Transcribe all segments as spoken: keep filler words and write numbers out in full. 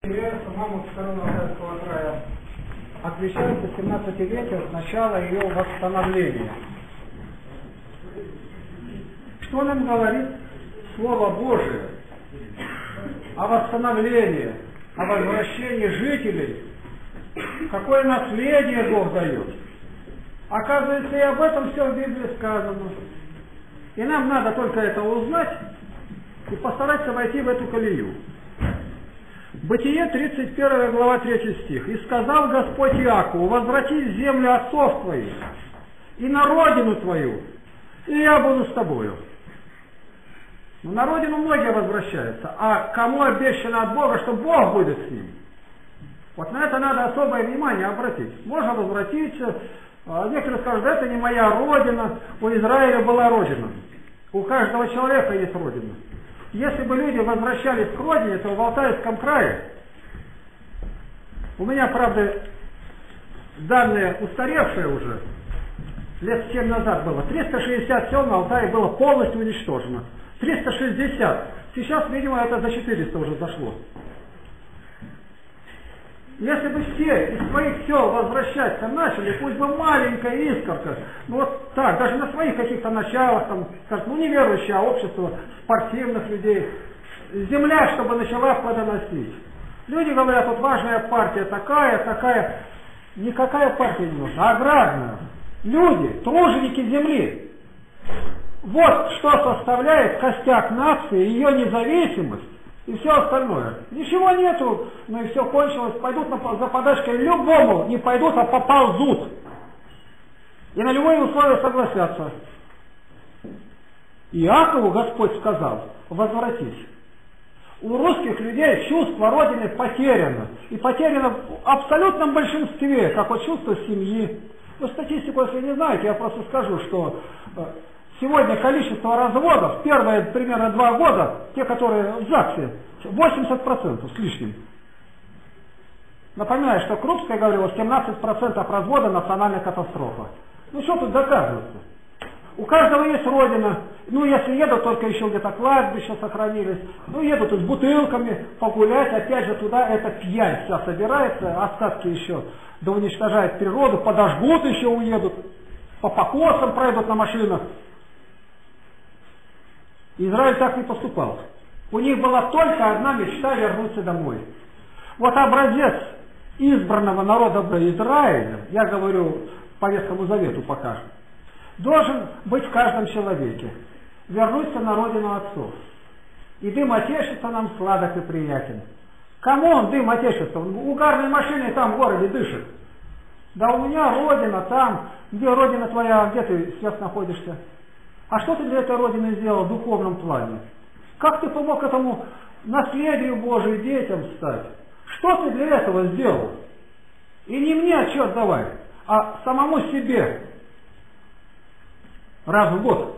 Вера самому второго Алтайского края отвечается семнадцатилетию с начала ее восстановления. Что нам говорит Слово Божие о восстановлении, о возвращении жителей? Какое наследие Бог дает? Оказывается, и об этом все в Библии сказано. И нам надо только это узнать и постараться войти в эту колею. Бытие, тридцать первая глава, третий стих. «И сказал Господь Иакову: возвратись в землю отцов твоих и на родину твою, и я буду с тобою». Но на родину многие возвращаются, а кому обещано от Бога, что Бог будет с ним? Вот на это надо особое внимание обратить. Можно возвратиться. Некоторые скажут: да это не моя родина, у Израиля была родина. У каждого человека есть родина. Если бы люди возвращались к родине, то в Алтайском крае, у меня, правда, данные устаревшие уже, лет семь назад было, триста шестьдесят сел на Алтае было полностью уничтожено. триста шестьдесят. Сейчас, видимо, это за четыреста уже зашло. Если бы все из своих сел возвращаться начали, пусть бы маленькая искорка, ну вот так, даже на своих каких-то началах, там, скажем, ну не верующее, а общество спортивных людей, земля, чтобы начала плодоносить. Люди говорят: вот важная партия такая, такая. Никакая партия не нужна, аграрная. Люди, труженики земли. Вот что составляет костяк нации, ее независимость. И все остальное. Ничего нету, ну и все кончилось. Пойдут на, за подачкой любому, не пойдут, а поползут. И на любые условия согласятся. Иакову Господь сказал: возвратись. У русских людей чувство Родины потеряно. И потеряно в абсолютном большинстве, как вот чувство семьи. Вы статистику, если не знаете, я просто скажу, что сегодня количество разводов, первые примерно два года, те, которые в ЗАГСе, восемьдесят процентов с лишним. Напоминаю, что Крупская говорила, семнадцать процентов развода — национальная катастрофа. Ну что тут доказывается? У каждого есть родина. Ну если едут, только еще где-то кладбища сохранились. Ну едут с бутылками погулять, опять же туда эта пьянь вся собирается, остатки еще, да уничтожает природу, подожгут еще, уедут, по покосам пройдут на машинах. Израиль так не поступал. У них была только одна мечта — вернуться домой. Вот образец избранного народа Израиля, я говорю по Ветхому Завету пока, должен быть в каждом человеке. Вернуться на родину отцов. И дым Отечества нам сладок и приятен. Кому он дым Отечества? Угарной машиной там в городе дышит. Да у меня родина там. Где родина твоя, где ты сейчас находишься? А что ты для этой родины сделал в духовном плане? Как ты помог этому наследию Божию детям стать? Что ты для этого сделал? И не мне отчет давай, а самому себе. Раз в год.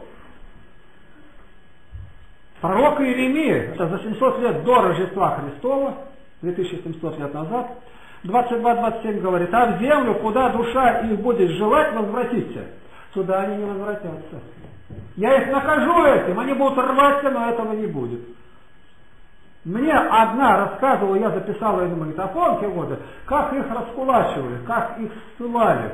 Пророк Иеремия, это за семьсот лет до Рождества Христова, две тысячи семьсот лет назад, двадцать два двадцать семь говорит: а в землю, куда душа их будет желать, возвратиться. Туда они не возвратятся. Я их накажу этим, они будут рваться, но этого не будет. Мне одна рассказывала, я записала ее на магнитофон те годы, как их раскулачивали, как их ссылали.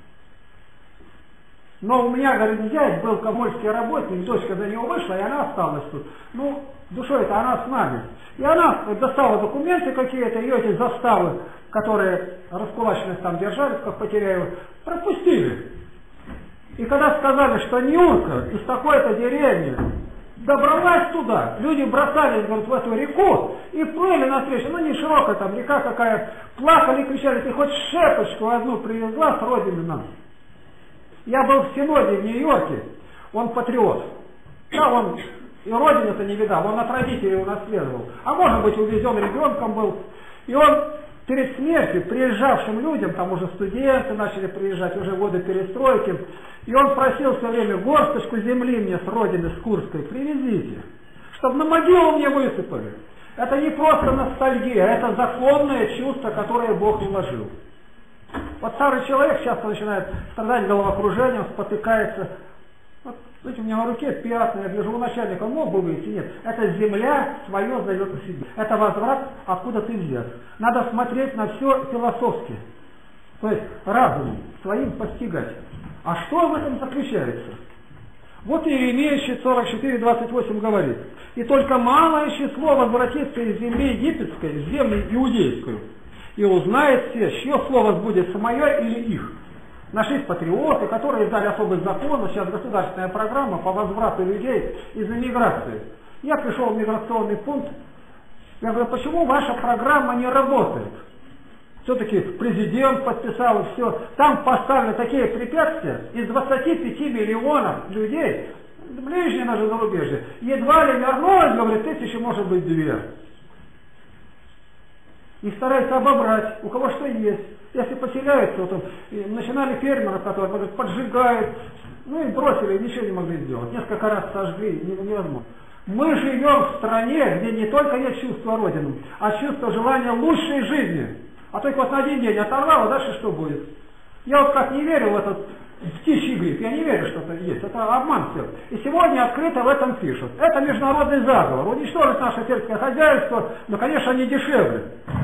Но у меня, говорит, зять был комсомольский работник, дочка за него вышла, и она осталась тут. Ну, душой-то она с нами. И она достала документы какие-то, ее эти заставы, которые раскулаченных там держались, как Потеряева, пропустили. И когда сказали, что Нюрка из такой-то деревни добралась туда, люди бросались, говорят, в эту реку и плыли навстречу. Ну, не широкая там река какая, плакали, кричали: ты хоть шепочку одну привезла с родины нам. Я был в Синоде в Нью-Йорке, он патриот. Да, он и родину-то не видал, он от родителей унаследовал. А может быть, увезен ребенком был. И он перед смертью приезжавшим людям, там уже студенты начали приезжать, уже годы перестройки, и он просил все время: горсточку земли мне с родины, с Курской, привезите, чтобы на могилу мне высыпали. Это не просто ностальгия, это законное чувство, которое Бог вложил. Вот старый человек часто начинает страдать головокружением, спотыкается. Вот Видите, у меня на руке пятна, я гляжу, у начальника он мог бы выйти, нет. Это земля свое зовет о себе. Это возврат, откуда ты взят. Надо смотреть на все философски. То есть разумом своим постигать. А что в этом заключается? Вот Иеремия сорок четыре, двадцать восемь говорит. И только малое число возвратится из земли египетской в землю иудейскую. И узнает все, чье слово сбудется, мое или их. Нашлись патриоты, которые издали особый закон, сейчас государственная программа по возврату людей из эмиграции. Я пришел в миграционный пункт, я говорю, почему ваша программа не работает? Все-таки президент подписал и все. Там поставлены такие препятствия, из двадцати пяти миллионов людей, ближние даже зарубежье, едва ли вернулось, говорит, тысячи, может быть, две. И стараются обобрать, у кого что есть. Если поселяются, вот он, начинали фермеров, которые говорят, поджигают, ну и бросили, ничего не могли сделать. Несколько раз сожгли, невозможно. Мы живем в стране, где не только нет чувства Родины, а чувство желания лучшей жизни. А только вот на один день оторвал, а дальше что будет? Я вот как не верил в этот птичий грипп, я не верю, что это есть, это обман все. И сегодня открыто в этом пишут. Это международный заговор, уничтожить наше сельское хозяйство, но, конечно, не дешевле.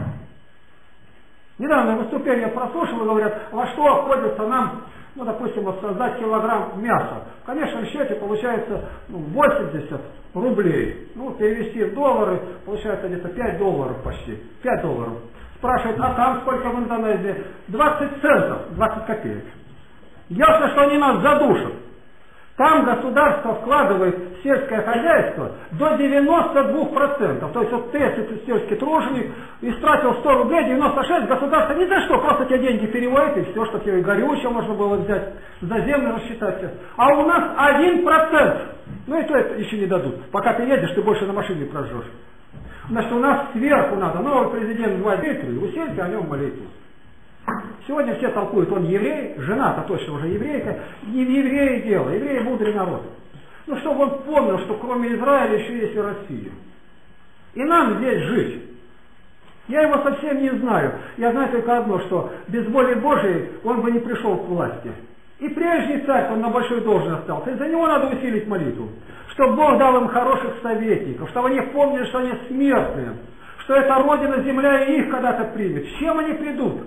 Недавно выступление прослушал и говорят, во что обходится нам, ну, допустим, вот создать килограмм мяса. В конечном счете получается ну, восемьдесят рублей. Ну, перевести в доллары, получается где-то пять долларов почти. пять долларов. Спрашивают, а там сколько в Индонезии? двадцать центов, двадцать копеек. Ясно, что они нас задушат. Там государство вкладывает в сельское хозяйство до девяноста двух процентов. То есть вот ты, если ты сельский труженик, истратил сто рублей, девяносто шесть, государство ни за что, просто тебе деньги переводит, и все, что тебе горючее можно было взять, за землю рассчитать. А у нас один процент. Ну и то это еще не дадут. Пока ты едешь, ты больше на машине прожжешь. Значит, у нас сверху надо. Новый президент в Дмитрий, усельте о нем молитесь. Сегодня все толкуют, он еврей, жена-то точно уже еврейка, не в евреи дело, евреи мудрый народ. Ну, чтобы он помнил, что кроме Израиля еще есть и Россия. И нам здесь жить. Я его совсем не знаю. Я знаю только одно, что без воли Божией он бы не пришел к власти. И прежний царь, он на большой должности остался. И за него надо усилить молитву. Чтобы Бог дал им хороших советников, чтобы они помнили, что они смертные, что эта родина, земля и их когда-то примет. С чем они придут?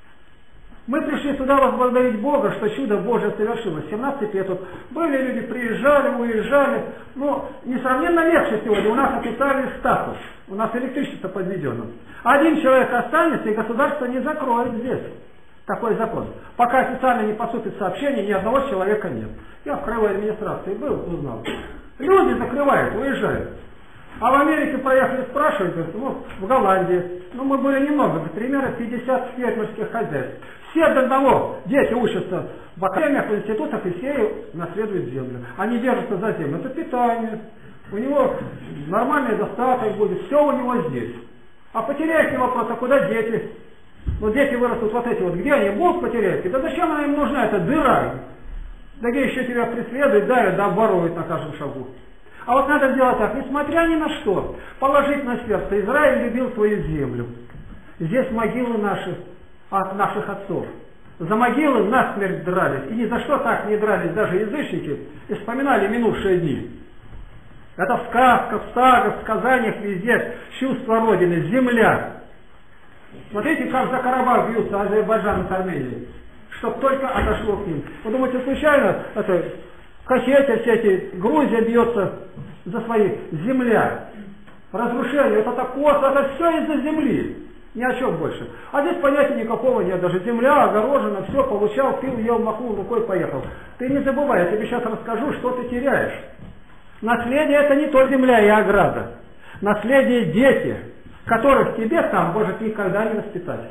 Мы пришли сюда возблагодарить Бога, что чудо Божие совершилось. семнадцать лет вот были люди, приезжали, уезжали. Но несравненно легче сегодня. У нас официальный статус. У нас электричество подведено. Один человек останется, и государство не закроет здесь. Такой закон. Пока официально не поступит сообщение, ни одного человека нет. Я в краевой администрации был, узнал. Люди закрывают, уезжают. А в Америке проехали, спрашивают, ну, в Голландии. Ну, мы были немного, примерно пятьдесят фермерских хозяйств. Все до одного дети учатся в академиях, в институтах, и все наследуют землю. Они держатся за землю. Это питание. У него нормальный достаток будет. Все у него здесь. А потеряете вопрос, а куда дети? Ну, дети вырастут вот эти вот. Где они будут потерять? Да зачем она им нужна, эта дыра? Да где еще тебя преследуют, давят, да обворуют на каждом шагу. А вот надо сделать так, несмотря ни на что, положить на сердце. Израиль любил свою землю. Здесь могилы наши, от наших отцов. За могилы насмерть дрались. И ни за что так не дрались даже язычники, и вспоминали минувшие дни. Это в сказках, в сагах, в сказаниях везде чувство Родины, земля. Смотрите, как за Карабах бьются Азербайджан с Арменией. Чтоб только отошло к ним. Вы думаете, случайно это, Кахетия, все эти, Грузия бьется за свои, земля. Разрушение, вот это косо, это все из-за земли. Ни о чем больше. А здесь понятия никакого нет. Даже земля огорожена, все, получал, пил, ел, махнул рукой, поехал. Ты не забывай, я тебе сейчас расскажу, что ты теряешь. Наследие это не то земля и ограда. Наследие дети, которых тебе там может никогда не воспитать.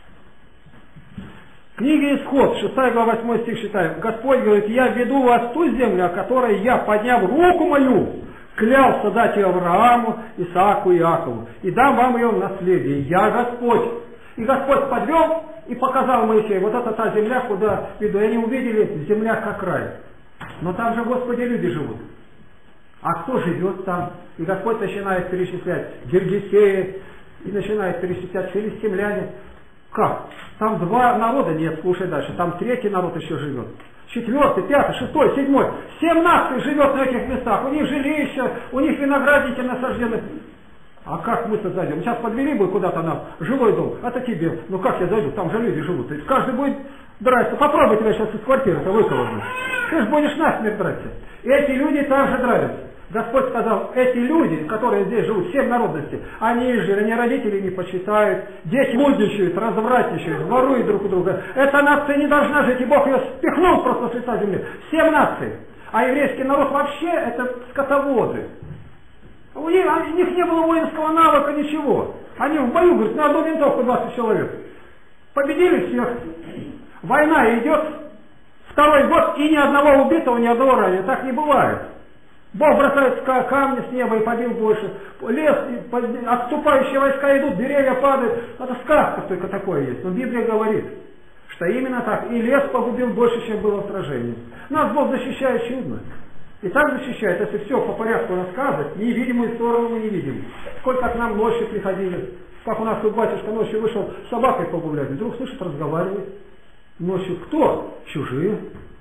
Книга Исход, шестая глава, восьмой стих читаем. Господь говорит, я веду вас в ту землю, о которой я, подняв руку мою, клялся дать ее Аврааму, Исааку и Иакову, и дам вам ее в наследие. Я Господь. И Господь подвел и показал Моисею, вот это та земля, куда веду. И они увидели, земля как рай. Но там же, Господи, люди живут. А кто живет там? И Господь начинает перечислять Гергесеи, и начинает перечислять филистимляне. Как? Там два народа нет, слушай дальше. Там третий народ еще живет. четвертый, пятый, шестой, седьмой. Семь наций живет на этих местах. У них жилища, у них виноградники насаждены. А как мы-то зайдем? Сейчас подвели бы куда-то нам жилой дом. Это тебе. Ну как я зайду? Там же люди живут. То есть каждый будет драться. Попробуй тебя сейчас из квартиры-то выколоть. Ты же будешь насмерть драться. И эти люди также драются. Господь сказал, эти люди, которые здесь живут, семь народностей, они же, они родители не почитают, дети мудничают, развратничают, воруют друг у друга. Эта нация не должна жить, и Бог ее спихнул просто с лица земли. Семь наций. А еврейский народ вообще это скотоводы. У них, у них не было воинского навыка, ничего. Они в бою, говорят, на одну винтовку двадцать человек. Победили всех. Война идет второй год, и ни одного убитого, ни одного раненого. Так не бывает. Бог бросает камни с неба и побил больше. Лес, отступающие войска идут, деревья падают. Это сказка только такое есть. Но Библия говорит, что именно так. И лес погубил больше, чем было в сражении. Нас Бог защищает чудно. И так защищает, если все по порядку рассказывать, невидимую сторону мы не видим. Сколько к нам ночью приходили. Как у нас тут батюшка ночью вышел с собакой погулять. Вдруг слышит, разговаривает. Ночью кто? Чужие.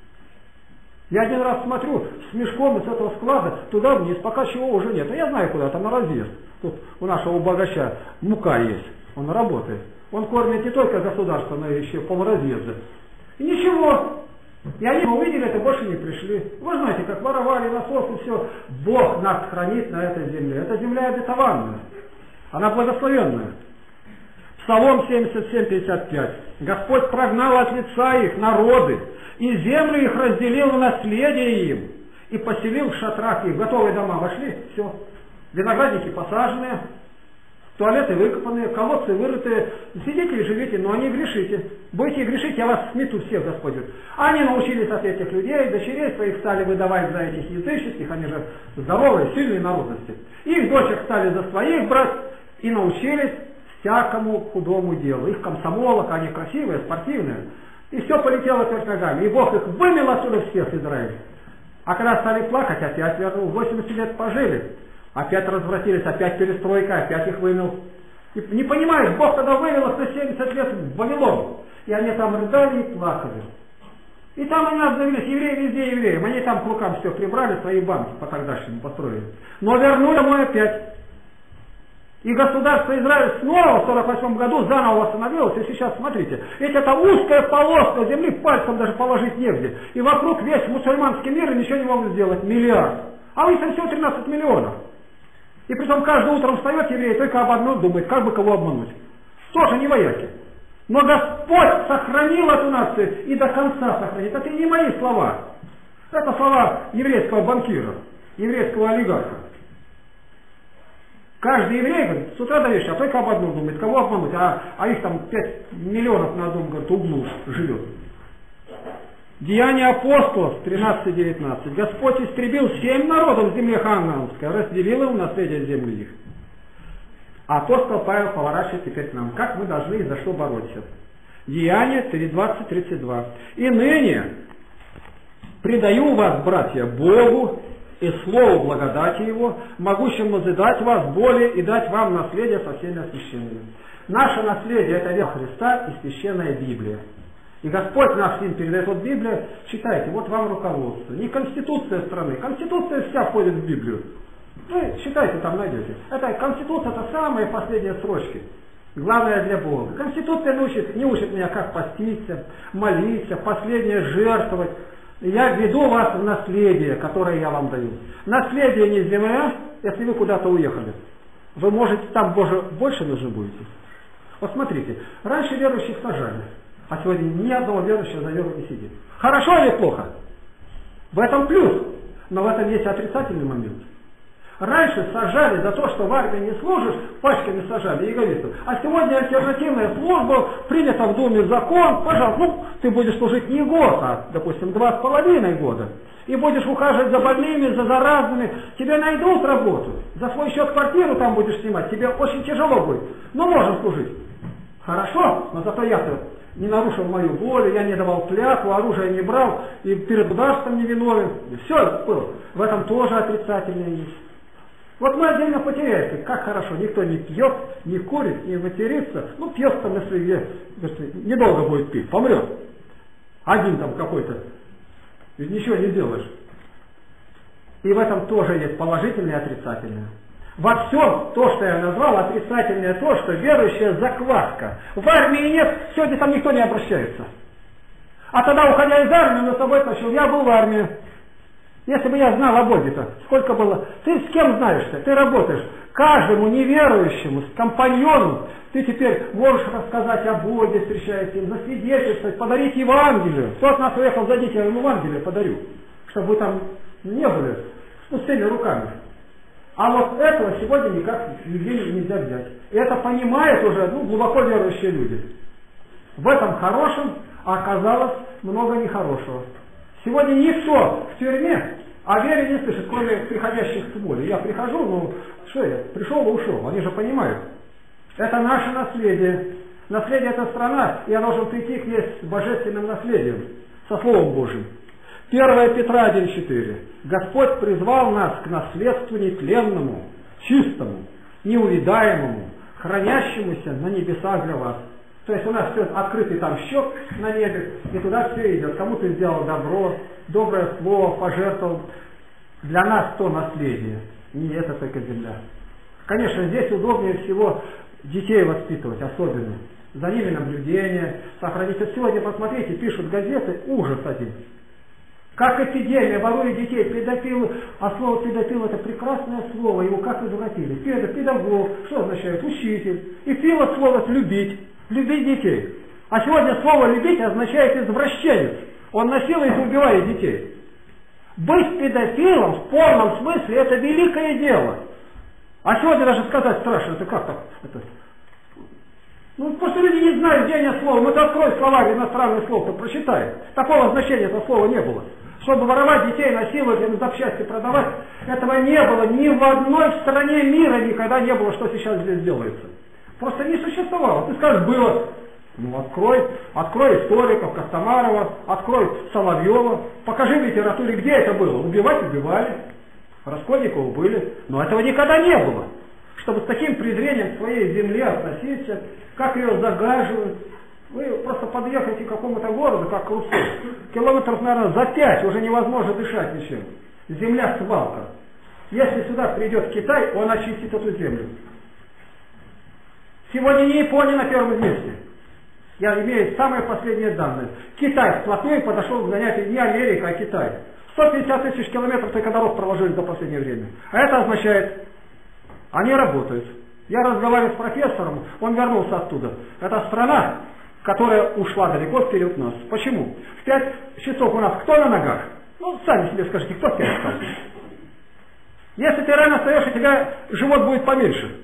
Я один раз смотрю с мешком из этого склада туда вниз, пока чего уже нет. А я знаю куда, там на разъезд. Тут у нашего богача мука есть, он работает. Он кормит не только государство, но и еще полразъезда. И ничего. И они увидели это, больше не пришли. Вы знаете, как воровали насос и все. Бог нас хранит на этой земле. Эта земля обетованная. Она благословенная. Псалом семьдесят семь, пятьдесят пять. Господь прогнал от лица их народы, и землю их разделил в наследие им, и поселил в шатрах их. Готовые дома вошли, все. Виноградники посаженные, туалеты выкопанные, колодцы вырытые. Сидите и живите, но не грешите. Будете грешить, я вас смету всех, Господь. Они научились от этих людей, дочерей своих стали выдавать за этих языческих, они же здоровые, сильные народности. Их дочек стали за своих брать и научились всякому худому делу. Их комсомолок, они красивые, спортивные. И все полетело вверх ногами. И Бог их вымел отсюда всех, Израиль. А когда стали плакать, опять вернул. восемьдесят лет пожили. Опять развратились, опять перестройка, опять их вымел. И не понимаешь, Бог тогда вывел их на семьдесят лет в Вавилон. И они там рыдали и плакали. И там они обзавелись, евреи везде евреи. Они там к рукам все прибрали, свои банки по тогдашнему построили. Но вернули домой опять. И государство Израиль снова в сорок восьмом году заново восстановилось. И сейчас, смотрите, ведь это узкая полоска земли, пальцем даже положить негде. И вокруг весь мусульманский мир ничего не могут сделать. Миллиард. А у них там всего тринадцать миллионов. И притом каждое утро встает еврей, только об одном думает, как бы кого обмануть. Тоже не вояки. Но Господь сохранил эту нацию и до конца сохранит. Это не мои слова. Это слова еврейского банкира, еврейского олигарха. Каждый еврей, говорит, с утра до вечера, а только об одном думает, кого обмануть, а, а их там пять миллионов на одном, говорит, углу живет. Деяния апостолов тринадцать девятнадцать. Господь истребил семь народов в земле ханаанской, разделил им наследие земли их. А апостол Павел поворачивает теперь к нам, как мы должны и за что бороться. Деяния три двадцать тридцать два. И ныне предаю вас, братья, Богу и Слову благодати Его, могущим назидать вас более и дать вам наследие со всеми освященными. Наше наследие – это вера Христа и священная Библия. И Господь наш им передает. Вот Библия, читайте, вот вам руководство. Не конституция страны. Конституция вся входит в Библию. Вы читайте, там найдете. Это конституция, это самые последние строчки. Главное для Бога. Конституция не учит, не учит меня, как поститься, молиться, последнее жертвовать. Я веду вас в наследие, которое я вам даю. Наследие не земля, если вы куда-то уехали. Вы можете там Боже, больше нужны будете. Вот смотрите, раньше верующих сажали, а сегодня ни одного верующего за веру не сидит. Хорошо или плохо? В этом плюс, но в этом есть отрицательный момент. Раньше сажали за то, что в армии не служишь, пачками сажали эгоистов. А сегодня альтернативная служба, принята в Думе закон, пожалуйста, ну, ты будешь служить не год, а, допустим, два с половиной года. И будешь ухаживать за больными, за заразными, тебе найдут работу. За свой счет квартиру там будешь снимать, тебе очень тяжело будет. Но можешь служить. Хорошо, но зато я-то не нарушил мою волю, я не давал клятву, оружие не брал, и перед государством не виновен. Все было. В этом тоже отрицательное есть. Вот мы отдельно потеряемся, как хорошо, никто не пьет, не курит, не матерится, ну пьет там, если недолго будет пить, помрет. Один там какой-то и ничего не делаешь. И в этом тоже есть положительное и отрицательное. Во всем то, что я назвал, отрицательное то, что верующая закваска. В армии нет, сегодня там никто не обращается. А тогда, уходя из армии, на собой тащил, я был в армии. Если бы я знал о Боге-то, сколько было. Ты с кем знаешься? Ты работаешь. Каждому неверующему, компаньону, ты теперь можешь рассказать о Боге, встречаясь с ним, засвидетельствовать, подарить Евангелие. Кто от нас уехал, зайдите, я вам Евангелие подарю. Чтобы вы там не были с пустыми руками. А вот этого сегодня никак нигде нельзя взять. И это понимают уже ну, глубоко верующие люди. В этом хорошем оказалось много нехорошего. Сегодня никто в тюрьме о вере не слышит, кроме приходящих с воли. Я прихожу, ну что я, пришел и ушел, они же понимают. Это наше наследие. Наследие — это страна, и я должен прийти к ней с божественным наследием, со Словом Божьим. первое Петра один четыре. Господь призвал нас к наследству нетленному, чистому, неувидаемому, хранящемуся на небесах для вас. То есть у нас все открытый там счет на небе, и туда все идет. Кому ты сделал добро, доброе слово, пожертвовал. Для нас то наследие, не это только земля. Конечно, здесь удобнее всего детей воспитывать, особенно. За ними наблюдение, сохранить. Вот сегодня, посмотрите, пишут газеты, ужас один. Как эпидемия, воруют детей, педофилы. А слово педофил — это прекрасное слово, его как извратили. Педо, педагог, что означает? Учитель. И фило слово любить. Любить детей. А сегодня слово «любить» означает извращенец. Он насилует и убивает детей. Быть педофилом в полном смысле — это великое дело. А сегодня даже сказать страшно, это как так? Это... Ну, просто люди не знают, где они слова. Ну, ты открой словарь иностранных слов, то прочитай. Такого значения этого слова не было. Чтобы воровать детей, насиловать, им запчасти продавать, этого не было. Ни в одной стране мира никогда не было, что сейчас здесь делается. Просто не существовало. Ты скажешь, было. Ну, открой, открой историков, Костомарова, открой Соловьева, покажи в литературе, где это было. Убивать убивали, Раскольникову были, но этого никогда не было. Чтобы с таким презрением к своей земле относиться, как ее загаживают. Вы просто подъехаете к какому-то городу, как Руссо, километров, наверное, за пять уже невозможно дышать ничем. Земля свалка. Если сюда придет Китай, он очистит эту землю. Сегодня не Япония на первом месте. Я имею самые последние данные. Китай вплотную подошел к занятию не Америка, а Китай. сто пятьдесят тысяч километров только дорог проложили за последнее время. А это означает, они работают. Я разговаривал с профессором, он вернулся оттуда. Это страна, которая ушла далеко вперед нас. Почему? В пять часов у нас кто на ногах? Ну, сами себе скажите, кто в пять встал? Если ты рано встаешь, у тебя живот будет поменьше.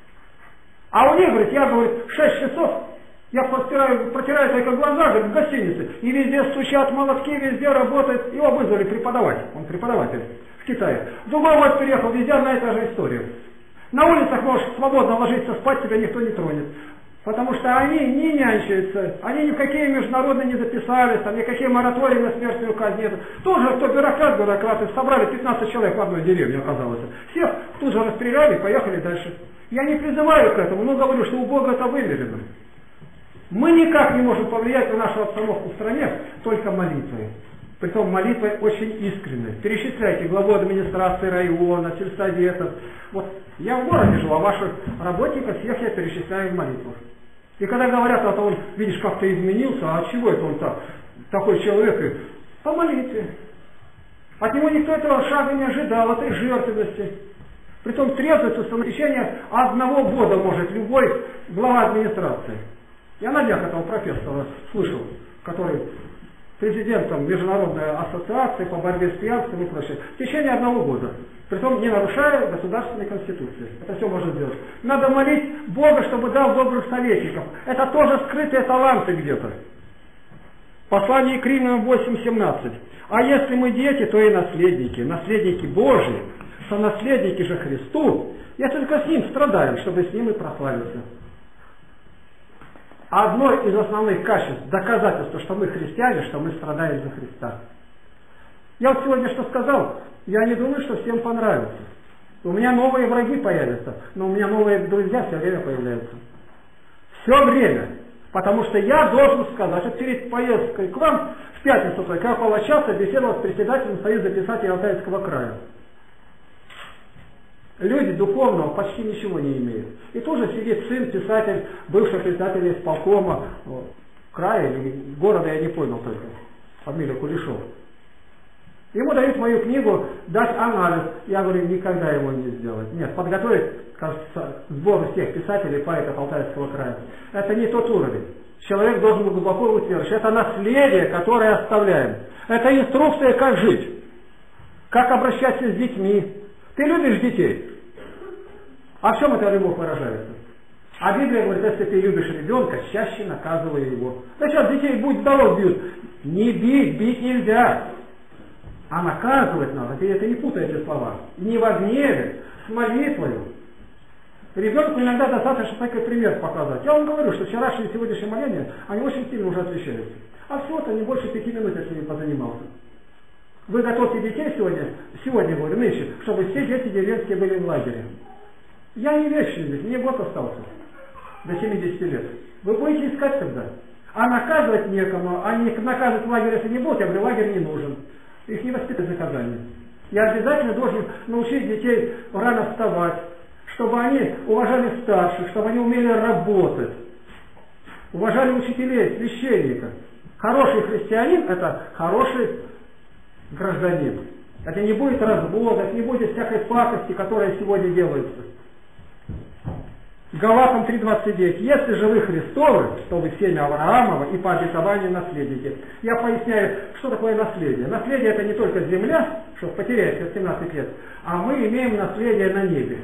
А у них, говорит, я, говорит, шесть часов, я протираю, протираю только глаза, говорит, в гостинице, и везде стучат молотки, везде работают. Его вызвали преподавать, он преподаватель в Китае. Другой вот переехал, везде одна и та же история. На улицах можешь свободно ложиться спать, тебя никто не тронет. Потому что они не нянчаются, они ни в какие международные не записались, там никакие моратории на смертную казнь нет. Тоже кто бюрократ, бюрократы, собрали пятнадцать человек в одной деревне, оказалось. Всех тут же расстреляли и поехали дальше. Я не призываю к этому, но говорю, что у Бога это вымерено. Мы никак не можем повлиять на нашу обстановку в стране, только молитвой. Притом молитвой очень искренней. Перечисляйте главу администрации района, сельсоветов. Вот я в городе жил, а ваших работников всех я перечисляю в молитвах. И когда говорят, а то он, видишь, как-то изменился, а от чего это он так, такой человек? И по молитве. От него никто этого шага не ожидал, этой жертвенности. Притом трезвость в течение одного года может любой глава администрации. Я на днях этого профессора слышал, который президентом Международной ассоциации по борьбе с пьянством и прочее. В течение одного года. Притом не нарушая государственной конституции. Это все можно сделать. Надо молить Бога, чтобы дал добрых советников. Это тоже скрытые таланты где-то. Послание к Римлянам восемь семнадцать. А если мы дети, то и наследники. Наследники Божьи. Сонаследники же Христу. Я только с Ним страдаем, чтобы с Ним и прославиться. Одно из основных качеств, доказательства, что мы христиане, что мы страдаем за Христа. Я вот сегодня что сказал, я не думаю, что всем понравится. У меня новые враги появятся, но у меня новые друзья все время появляются. Все время. Потому что я должен сказать, что перед поездкой к вам в пятницу только я около часа беседовал с председателем Союза писателей Алтайского края. Люди духовного почти ничего не имеют. И тоже сидит сын, писатель, бывший председатель исполкома вот, края или города, я не понял только, фамилия Кулешов. Ему дают мою книгу, дать анализ. Я говорю, никогда его не сделать. Нет, подготовить, кажется, сбор всех писателей, поэтов Алтайского края. Это не тот уровень. Человек должен глубоко утвердить. Это наследие, которое оставляем. Это инструкция, как жить. Как обращаться с детьми. Ты любишь детей? А в чем эта любовь выражается? А Библия говорит, если ты любишь ребенка, чаще наказывай его. Да сейчас детей будь здоров бьют. Не бить, бить нельзя. А наказывать надо. Ты это не путай эти слова. Не во гневе, с молитвою. Ребенку иногда достаточно такой пример показать. Я вам говорю, что вчерашнее и сегодняшнее моление, они очень сильно уже отличаются. А всего-то не больше пяти минут я с ними позанимался. Вы готовьте детей сегодня, сегодня говорю, нынче, чтобы все дети деревенские были в лагере. Я не вечный здесь, мне год остался. До семидесяти лет. Вы будете искать тогда. А наказывать некому, а не наказывать в лагере, если не будут, я говорю, лагерь не нужен. Их не воспитывать наказание. Я обязательно должен научить детей рано вставать, чтобы они уважали старших, чтобы они умели работать, уважали учителей, священников. Хороший христианин – это хороший гражданин. Это не будет развода, это не будет всякой пакости, которая сегодня делается. Галатам три двадцать девять. Если же вы Христовы, то вы семя Авраамова и по обетованию наследники. Я поясняю, что такое наследие. Наследие это не только земля, что потеряется в семнадцать лет, а мы имеем наследие на небе.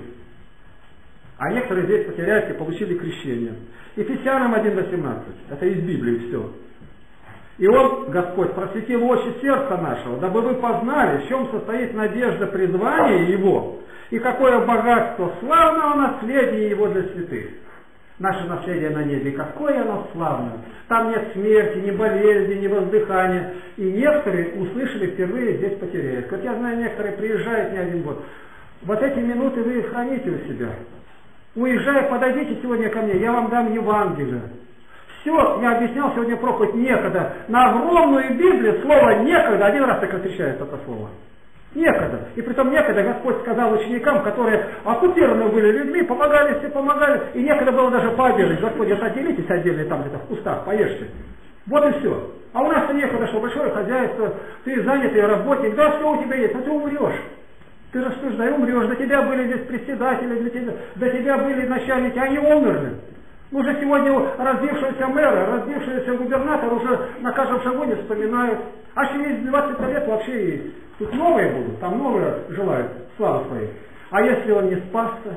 А некоторые здесь потеряют и получили крещение. Ефесянам один восемнадцать. Это из Библии все. И Он, Господь, просветил очи сердца нашего, дабы вы познали, в чем состоит надежда призвания Его, и какое богатство славного наследия Его для святых. Наше наследие на небе, какое оно славное. Там нет смерти, ни болезни, ни воздыхания. И некоторые услышали впервые, здесь потеряют. Вот я знаю, некоторые приезжают не один год. Вот эти минуты вы их храните у себя. Уезжая, подойдите сегодня ко мне, я вам дам Евангелие. Все, я объяснял сегодня проповедь некогда. На огромную Библию слово некогда, один раз так встречается это слово. Некогда. И притом некогда Господь сказал ученикам, которые оккупированы были людьми, помогали все, помогали, и некогда было даже пообедать. Господь, это отделитесь отдельно там где-то в кустах, поешьте. Вот и все. А у нас-то некогда, что большое хозяйство, ты занятый работник, да все у тебя есть, а ты умрешь. Ты рассуждай, умрешь, до тебя были здесь председатели, для тебя, до тебя были начальники, они умерли. Уже сегодня разбившиеся мэры, разбившиеся губернаторы уже на каждом шагу не вспоминают. А через двадцать лет вообще и тут новые будут, там новые желают славы своей. А если он не спасся,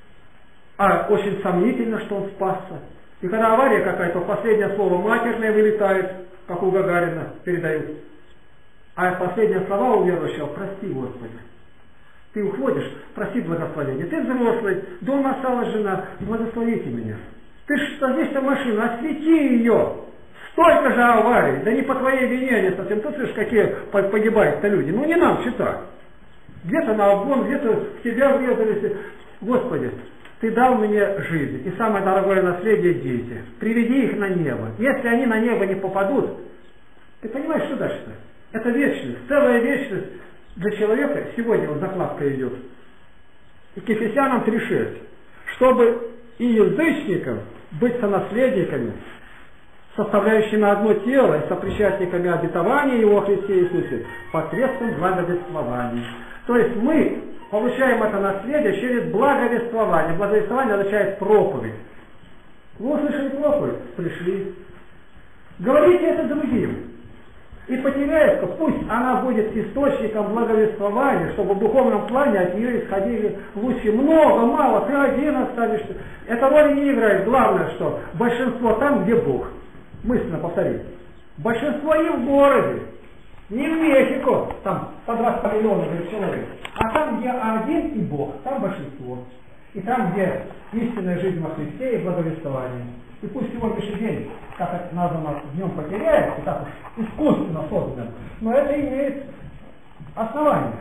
а очень сомнительно, что он спасся. И когда авария какая-то, последнее слово матерное вылетает, как у Гагарина передают. А последние слова у верующего: прости, Господи. Ты уходишь, проси благословения. Ты взрослый, дома осталась жена, благословите меня. Ты ж садишься в машину, освети ее. Столько же аварий, да не по твоей вине они совсем. Ты слышишь, какие погибают-то люди. Ну не нам считать. Где-то на обгон, где-то в тебя врезались. Господи, Ты дал мне жизнь, и самое дорогое наследие — дети. Приведи их на небо. Если они на небо не попадут, ты понимаешь, что дальше-то? Это вечность, целая вечность для человека. Сегодня вот закладка идет. И к Ефесянам три шесть. Чтобы и язычникам быть сонаследниками, составляющими одно тело и сопричастниками обетования Его во Христе Иисусе, посредством благовествования. То есть мы получаем это наследие через благовествование. Благовествование означает проповедь. Вы услышали проповедь? Пришли. Говорите это другим. И потеряется, пусть она будет источником благовествования, чтобы в духовном плане от нее исходили лучи. Много, мало, ты один останешься. Это роли не играет. Главное, что большинство там, где Бог. Мысленно повторить. Большинство не в городе, не в Мехико, там по двадцать миллионов человек, а там, где один и Бог, там большинство. И там, где истинная жизнь во Христе и благовествование. И пусть сегодняшний день, как это названо, днем потеряется, так уж искусственно создан, но это имеет основание,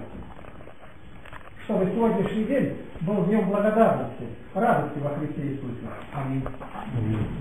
чтобы сегодняшний день был днем благодарности, радости во Христе Иисусе. Аминь.